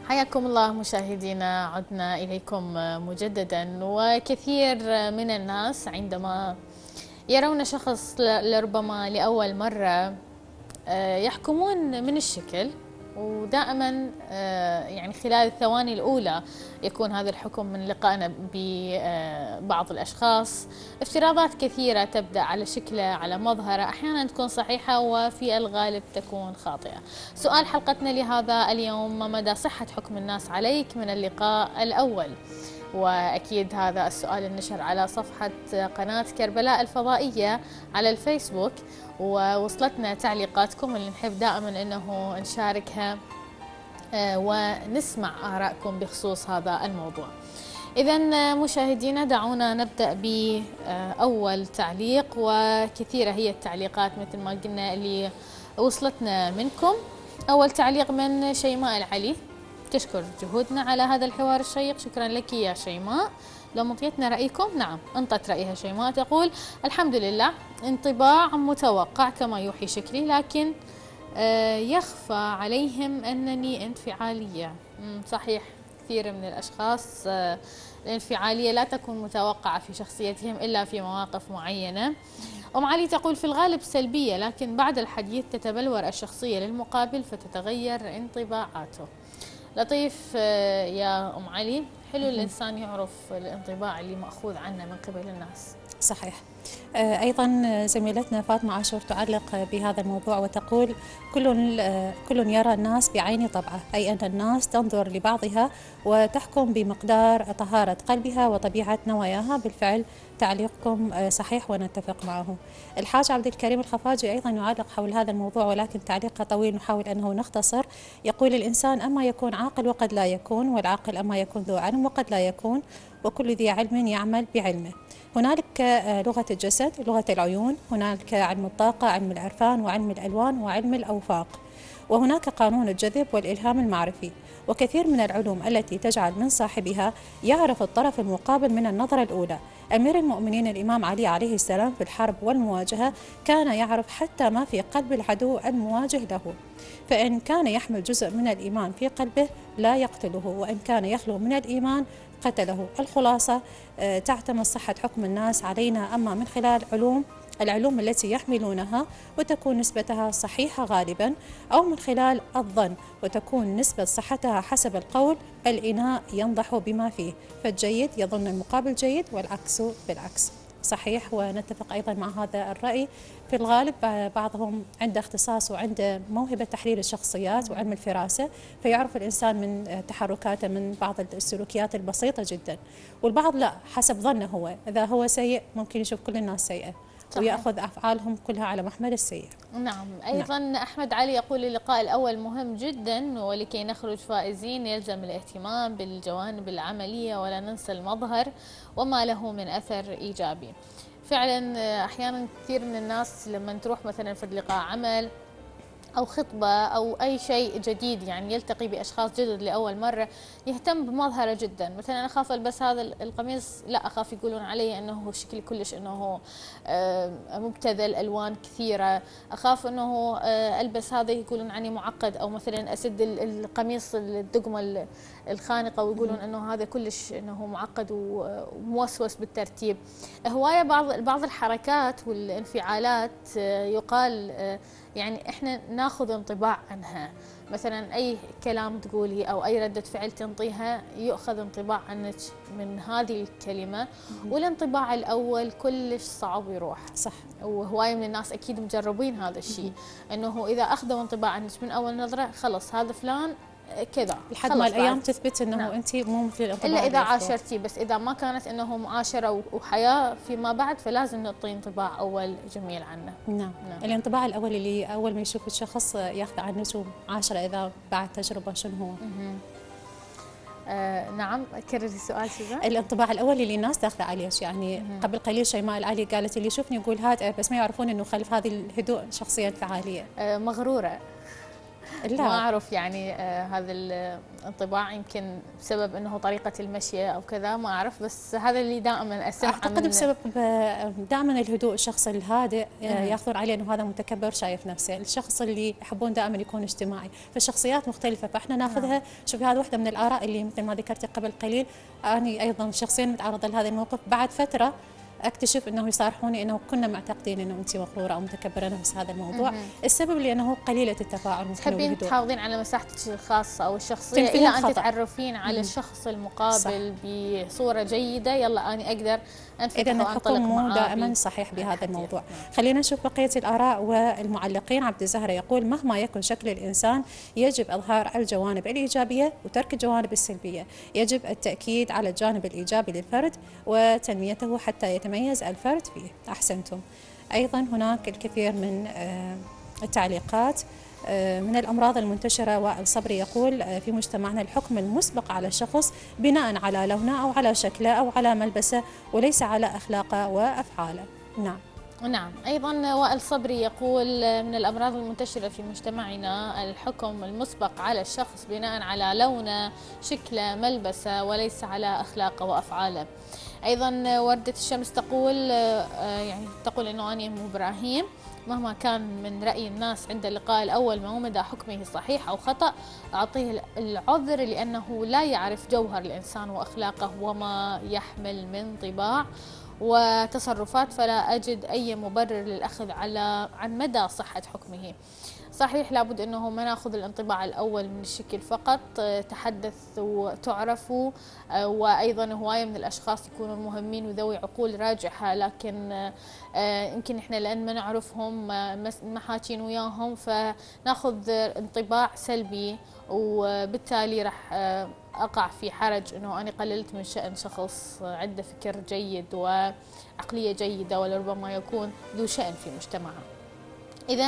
حياكم الله مشاهدينا، عدنا إليكم مجددا. وكثير من الناس عندما يرون شخص لربما لأول مرة يحكمون من الشكل، ودائما يعني خلال الثواني الأولى يكون هذا الحكم من لقائنا ببعض الأشخاص. افتراضات كثيرة تبدأ على شكله، على مظهره، أحيانا تكون صحيحة وفي الغالب تكون خاطئة. سؤال حلقتنا لهذا اليوم: ما مدى صحة حكم الناس عليك من اللقاء الأول؟ وأكيد هذا السؤال نشر على صفحة قناة كربلاء الفضائية على الفيسبوك، ووصلتنا تعليقاتكم اللي نحب دائما أنه نشاركها ونسمع آرائكم بخصوص هذا الموضوع. إذا مشاهدينا، دعونا نبدأ بأول تعليق، وكثيرة هي التعليقات مثل ما قلنا اللي وصلتنا منكم. أول تعليق من شيماء العلي، تشكر جهودنا على هذا الحوار الشيق. شكرا لك يا شيماء. لو مطيتنا رأيكم. نعم، انطت رأيها شيماء، تقول: الحمد لله، انطباع متوقع كما يوحي شكلي، لكن يخفى عليهم أنني انفعالية. صحيح، كثير من الأشخاص الانفعالية لا تكون متوقعة في شخصيتهم إلا في مواقف معينة. أم علي تقول: في الغالب سلبية، لكن بعد الحديث تتبلور الشخصية للمقابل فتتغير انطباعاته. لطيف يا أم علي، حلو الإنسان يعرف الانطباع اللي مأخوذ عنه من قبل الناس. صحيح. أيضا زميلتنا فاطمة عاشور تعلق بهذا الموضوع وتقول: كل يرى الناس بعين طبعه، أي أن الناس تنظر لبعضها وتحكم بمقدار طهارة قلبها وطبيعة نواياها. بالفعل تعليقكم صحيح ونتفق معه. الحاج عبد الكريم الخفاجي أيضا يعلق حول هذا الموضوع، ولكن تعليقه طويل نحاول أنه نختصر. يقول: الإنسان أما يكون عاقل وقد لا يكون، والعاقل أما يكون ذو علم وقد لا يكون، وكل ذي علم يعمل بعلمه. هنالك لغة الجسد، لغة العيون، هنالك علم الطاقة، علم العرفان، وعلم الألوان، وعلم الأوفاق، وهناك قانون الجذب والإلهام المعرفي. وكثير من العلوم التي تجعل من صاحبها يعرف الطرف المقابل من النظرة الأولى. أمير المؤمنين الإمام علي عليه السلام في الحرب والمواجهة كان يعرف حتى ما في قلب العدو المواجه له، فإن كان يحمل جزء من الإيمان في قلبه لا يقتله، وإن كان يخلو من الإيمان قتله. الخلاصة: تعتمد صحة حكم الناس علينا أما من خلال العلوم التي يحملونها وتكون نسبتها صحيحة غالبا، أو من خلال الظن وتكون نسبة صحتها حسب القول: الإناء ينضح بما فيه، فالجيد يظن المقابل جيد والعكس بالعكس. صحيح، ونتفق أيضا مع هذا الرأي. في الغالب بعضهم عنده اختصاص وعنده موهبة تحليل الشخصيات وعلم الفراسة، فيعرف الإنسان من تحركاته من بعض السلوكيات البسيطة جدا، والبعض لا، حسب ظنه هو. إذا هو سيء ممكن يشوف كل الناس سيئة ويأخذ أفعالهم كلها على محمل السيء. نعم. أيضا نعم. أحمد علي يقول: اللقاء الأول مهم جدا، ولكي نخرج فائزين يلزم الاهتمام بالجوانب العملية ولا ننسى المظهر وما له من أثر إيجابي. فعلا أحيانا كثير من الناس لما تروح مثلا في لقاء عمل أو خطبة أو أي شيء جديد، يعني يلتقي بأشخاص جدد لأول مرة، يهتم بمظهره جدا. مثلا أنا أخاف ألبس هذا القميص، لا أخاف يقولون علي أنه شكلي كلش أنه مبتذل، ألوان كثيرة. أخاف أنه ألبس هذا يقولون عني معقد، أو مثلا أسد القميص الدقمة الخانقة ويقولون أنه هذا كلش أنه معقد وموسوس بالترتيب. هواية بعض الحركات والانفعالات يقال يعني احنا ناخذ انطباع عنها. مثلا اي كلام تقولي او اي ردة فعل تنطيها يؤخذ انطباع عنك من هذه الكلمة، والانطباع الاول كلش صعب يروح. صح. وهواية من الناس اكيد مجربين هذا الشيء، انه اذا اخذوا انطباع عنك من اول نظرة خلص هذا فلان كذا، لحد ما الايام تثبت انه نعم. انت مو مثل الانطباع الا اذا عاشرتي، بس اذا ما كانت انه معاشره وحياه فيما بعد فلازم نعطي انطباع اول جميل عنه. نعم. الانطباع الاول اللي اول ما يشوف الشخص ياخذ عنه عاشره اذا بعد تجربه شنو هو. نعم، كرري السؤال شو ذا؟ الانطباع الاول اللي الناس تاخذه عليه، يعني قبل قليل شيماء العلي قالت اللي يشوفني يقول هاد، بس ما يعرفون انه خلف هذه الهدوء شخصيه انفعاليه. مغروره. لا. ما أعرف يعني هذا الانطباع يمكن بسبب أنه طريقة المشي أو كذا، ما أعرف، بس هذا اللي دائما أسمعه أعتقد بسبب دائما الهدوء. الشخص الهادئ ياخذون عليه أنه هذا متكبر شايف نفسه. الشخص اللي يحبون دائما يكون اجتماعي، فالشخصيات مختلفة، فإحنا ناخذها. شوفي هذه واحدة من الآراء اللي مثل ما ذكرتي قبل قليل، أنا أيضا شخصيا متعرضة لهذا الموقف. بعد فترة اكتشف انه يصارحوني انه كنا معتقدين انه انت مغروره او مكبره نفس هذا الموضوع. السبب لانه قليله التفاعل. تحبين تحافظين على مساحتك الخاصه او الشخصيه الى ان تتعرفين على الشخص المقابل بصوره جيده، يلا اني اقدر انفتح اذا الحكم مو دائما صحيح بهذا حديث. الموضوع. خلينا نشوف بقيه الاراء والمعلقين. عبد الزهره يقول مهما يكن شكل الانسان يجب اظهار الجوانب الايجابيه وترك الجوانب السلبيه، يجب التاكيد على الجانب الايجابي للفرد وتنميته حتى يتميز الفرد فيه. أحسنتم. أيضا هناك الكثير من التعليقات. من الأمراض المنتشرة وائل صبري يقول في مجتمعنا الحكم المسبق على الشخص بناء على لونه أو على شكله أو على ملبسه وليس على أخلاقه وأفعاله. نعم. أيضا وائل صبري يقول من الأمراض المنتشرة في مجتمعنا الحكم المسبق على الشخص بناء على لونه، شكله، ملبسه وليس على أخلاقه وأفعاله. أيضا وردة الشمس تقول أنه أنا أم إبراهيم مهما كان من رأي الناس عند اللقاء الأول ما مدى حكمه صحيح أو خطأ أعطيه العذر لأنه لا يعرف جوهر الإنسان وأخلاقه وما يحمل من طباع وتصرفات، فلا أجد أي مبرر للأخذ عن مدى صحة حكمه. صحيح لابد أنه ما نأخذ الانطباع الأول من الشكل فقط، تحدث وتعرفوا، وأيضا هواية من الأشخاص يكونوا مهمين وذوي عقول راجحة، لكن يمكن إحنا لأن ما نعرفهم ما حاكين وياهم فناخذ انطباع سلبي، وبالتالي راح أقع في حرج أنه أنا قللت من شأن شخص عنده فكر جيد وعقلية جيدة ولربما يكون ذو شأن في مجتمعه.